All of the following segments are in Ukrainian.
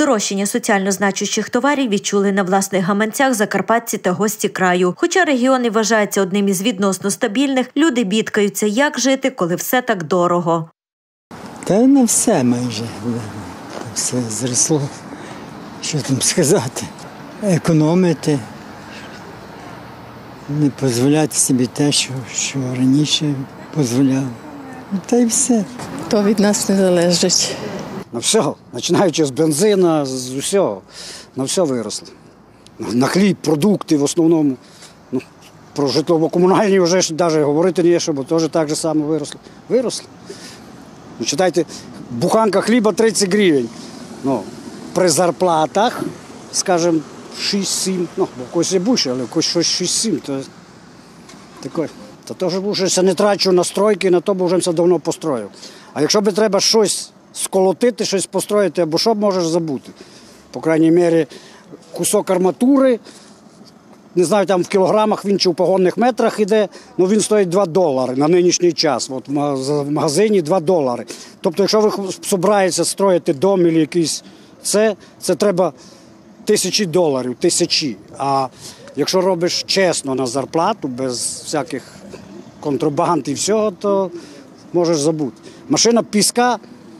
Здорожчання соціально значущих товарів відчули на власних гаманцях закарпатці та гості краю. Хоча регіон і вважається одним із відносно стабільних, люди бідкаються, як жити, коли все так дорого. Та на все майже. Все зросло. Що там сказати? Економити. Не дозволяти собі те, що раніше дозволяв. Та й все. То від нас не залежить. На все, починаючи з бензину, з усього, на все виросло. На хліб, продукти в основному. Ну, про житлово-комунальні вже ж навіть говорити не є, бо теж так же само виросло. Виросло. Ну, читайте, буханка хліба 30 гривень. Ну, при зарплатах, скажімо, 6-7, ну, бо когось є більше, але когось щось 6-7, то таке. Та теж вже не трачу на стройки, на то, бо вже все давно построїв. А якщо б треба щось сколотити, щось построїти, або що можеш забути. По крайній мірі, кусок арматури, не знаю, там в кілограмах він чи в погонних метрах йде, але він стоїть $2 на нинішній час. От в магазині $2. Тобто, якщо ви збираєтеся строїти дом або якийсь, це треба $1000, тисячі. А якщо робиш чесно на зарплату, без всяких контрабанд і всього, то можеш забути. Машина піска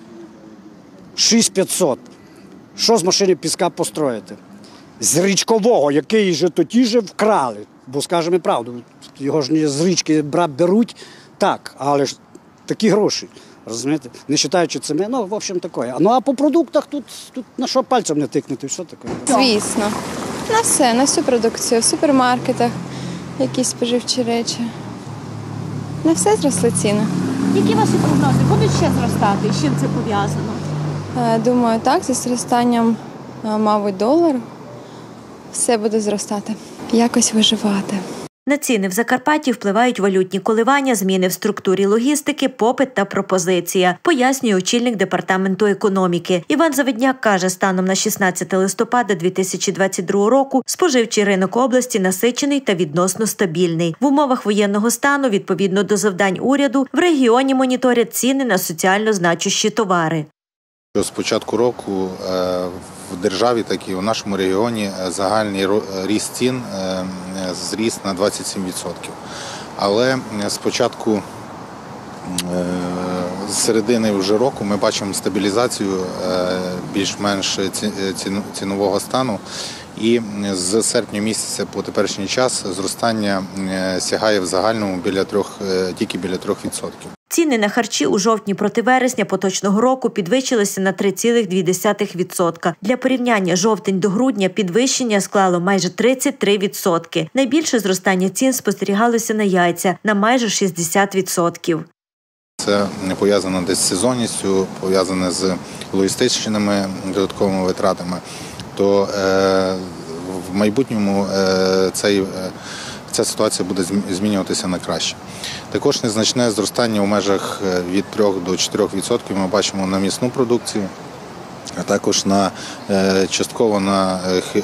6500. Що з машини піска построїти? З річкового, який же тоді же вкрали. Бо, скажемо правду, його ж не з річки беруть, так, але ж такі гроші, розумієте? Не вважаючи це, ну, в общем, таке. Ну, а по продуктах тут на що пальцем не тикнути, що таке? Звісно. На все, на всю продукцію, в супермаркетах, якісь споживчі речі. На все зросли ціни. Які ваші прогнози? Будуть ще зростати? З чим це пов'язано? Думаю, так, зі зростанням, мабуть, долару все буде зростати. Якось виживати. На ціни в Закарпатті впливають валютні коливання, зміни в структурі логістики, попит та пропозиція, пояснює очільник департаменту економіки. Іван Завидняк каже, станом на 16 листопада 2022 року споживчий ринок області насичений та відносно стабільний. В умовах воєнного стану, відповідно до завдань уряду, в регіоні моніторять ціни на соціально значущі товари. З початку року в державі, так і у нашому регіоні, загальний ріст цін зріс на 27%. Але з початку, з середини вже року ми бачимо стабілізацію більш-менш цінового стану. І з серпня місяця по теперішній час зростання сягає в загальному тільки біля 3%. Ціни на харчі у жовтні проти вересня поточного року підвищилися на 3,2%. Для порівняння жовтень до грудня підвищення склало майже 33%. Найбільше зростання цін спостерігалося на яйця – на майже 60%. Це не пов'язано десь з сезонністю, пов'язане з логістичними додатковими витратами. То в майбутньому ця ситуація буде змінюватися на краще. Також незначне зростання у межах від 3 до 4% ми бачимо на м'ясну продукцію, а також частково на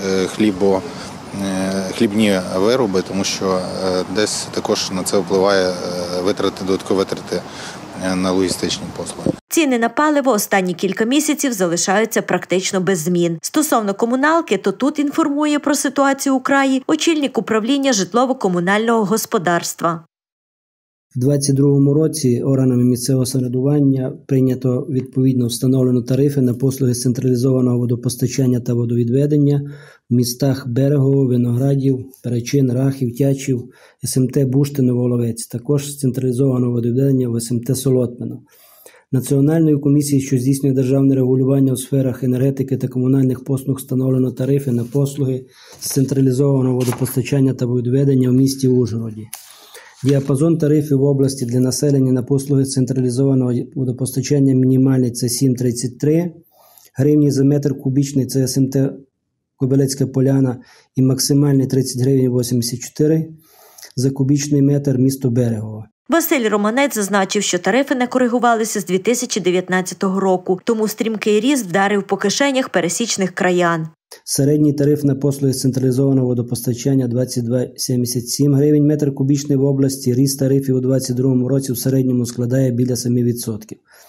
хлібні вироби, тому що десь також на це впливає додаткові витрати на логістичні послуги. Ціни на паливо останні кілька місяців залишаються практично без змін. Стосовно комуналки, то тут інформує про ситуацію у краї очільник управління житлово-комунального господарства. У 2022 році органами місцевого самоврядування прийнято відповідно встановлено тарифи на послуги з централізованого водопостачання та водовідведення в містах Берегово, Виноградів, Перечин, Рахів, Тячів, СМТ Буштино, Воловець, також з централізованого водовідведення в СМТ Солотмино. Національною комісією, що здійснює державне регулювання у сферах енергетики та комунальних послуг, встановлено тарифи на послуги з централізованого водопостачання та водовідведення в місті Ужгороді. Діапазон тарифів в області для населення на послуги централізованого водопостачання мінімальний – це 7,33 гривні за метр кубічний – це СМТ Кобилецька Поляна і максимальний 30 гривень 84 за кубічний метр місто Берегово. Василь Романець зазначив, що тарифи не коригувалися з 2019 року, тому стрімкий ріст вдарив по кишенях пересічних краян. Середній тариф на послуги централізованого водопостачання 22,77 гривень метр кубічний в області. Ріст тарифів у 2022 році в середньому складає біля 7%.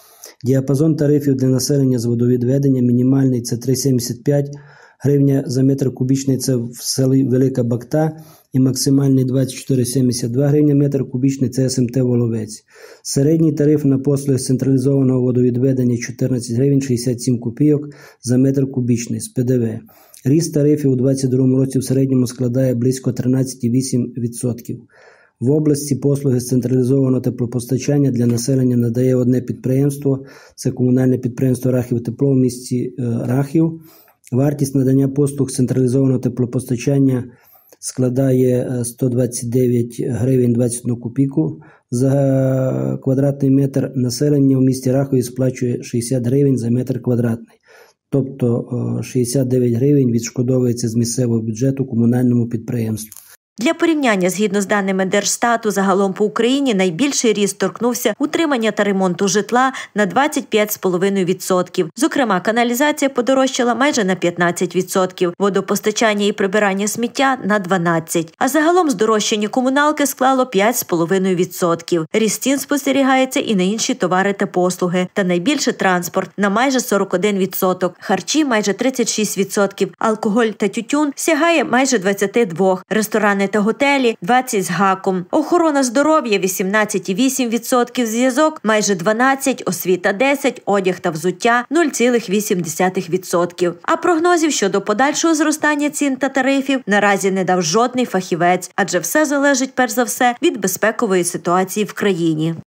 Діапазон тарифів для населення з водовідведення мінімальний – це 3,75 гривня за метр кубічний – це в селі Велика Бакта, і максимальний 24,72 гривня метр кубічний – це СМТ Воловець. Середній тариф на послуги з централізованого водовідведення 14 гривень 67 копійок за метр кубічний з ПДВ. Ріст тарифів у 2022 році в середньому складає близько 13,8%. В області послуги з централізованого теплопостачання для населення надає одне підприємство – це комунальне підприємство «Рахів-Тепло» в місті Рахів. Вартість надання послуг з централізованого теплопостачання складає 129 гривень 21 копійку за квадратний метр. Населення в місті Рахові сплачує 60 гривень за метр квадратний. Тобто 69 гривень відшкодовується з місцевого бюджету комунальному підприємству. Для порівняння, згідно з даними Держстату, загалом по Україні найбільший ріст торкнувся утримання та ремонту житла на 25,5%. Зокрема, каналізація подорожчала майже на 15%, водопостачання і прибирання сміття – на 12%. А загалом здорожчання комуналки склало 5,5%. Ріст цін спостерігається і на інші товари та послуги. Та найбільше транспорт – на майже 41%, харчі – майже 36%, алкоголь та тютюн сягає майже 22%, ресторани та готелі – 20 з гаком. Охорона здоров'я – 18,8%, зв'язок – майже 12%, освіта – 10%, одяг та взуття – 0,8%. А прогнозів щодо подальшого зростання цін та тарифів наразі не дав жодний фахівець, адже все залежить перш за все від безпекової ситуації в країні.